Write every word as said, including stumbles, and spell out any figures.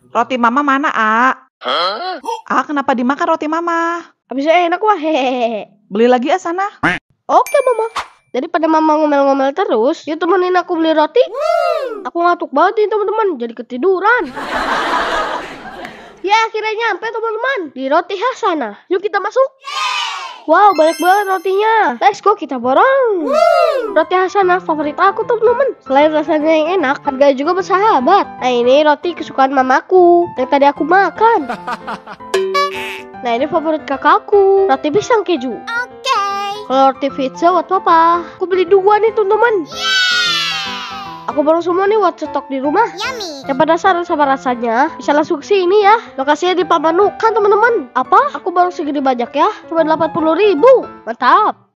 Roti mama mana, A? A, kenapa dimakan roti mama? Habisnya enak wah, hehehe. Beli lagi ya sana. Oke mama. Daripada mama ngomel-ngomel terus, yuk temenin aku beli roti. Aku ngantuk banget nih teman-teman, jadi ketiduran. Ya akhirnya nyampe teman-teman di Roti Hasanah. Yuk kita masuk. Wow, banyak banget rotinya. Let's go, kita borong. Roti Hasanah favorit aku teman-teman. Selain rasanya yang enak, harganya juga bersahabat. Nah ini roti kesukaan mamaku yang tadi aku makan. Nah ini favorit kakakku, roti pisang keju. Oke. Kalau roti pizza buat papa, aku beli dua nih teman-teman. Aku baru semua nih buat stok di rumah. Yummy. Yang penasaran sama rasanya, bisa langsung ke sini ya. Lokasinya di Pamanukan teman-teman. Apa? Aku baru segini banyak ya, cuma delapan puluh ribu. Mantap.